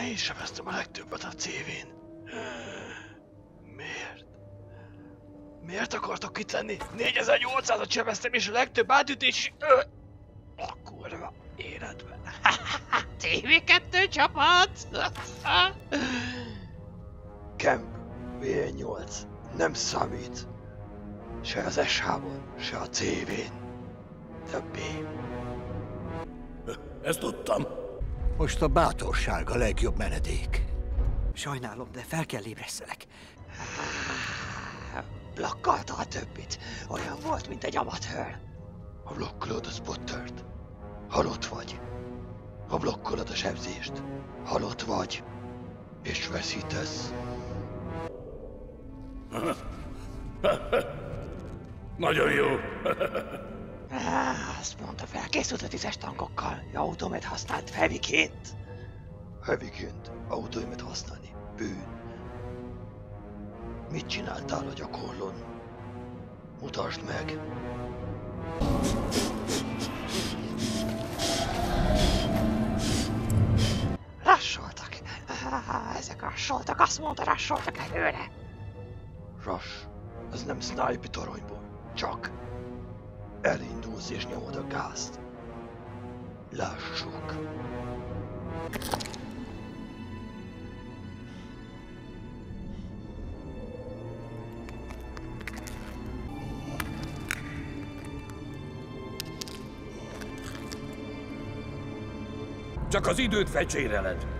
Én sebeztem a legtöbbet a CV-n. Miért? Miért akartok kitenni? 4800-at sebeztem és a legtöbb átütés... A kurva életben. TV2 csapat! Camp V8 nem számít. Se az SH-ban, se a CV-n. Többé. Ezt tudtam. Most a bátorság a legjobb menedék. Sajnálom, de fel kell ébresztelek. Blokkolta a többit. Olyan volt, mint egy amatőr. Ha blokkolod a spottert, halott vagy. Ha blokkolod a sebzést, halott vagy. És veszítesz. Nagyon jó. Azt mondta, felkészült a 10-es tankokkal. Automet használt heavyként. Heavyként automet használni. Bűn. Mit csináltál a gyakorlón? Mutasd meg. Rassoltak. Ezek rassoltak, azt mondta, rassoltak előre. Rush, ez nem snipe toronyból. Csak elindulsz és nyomod a gázt. Lássuk. Csak az időt fecséreled.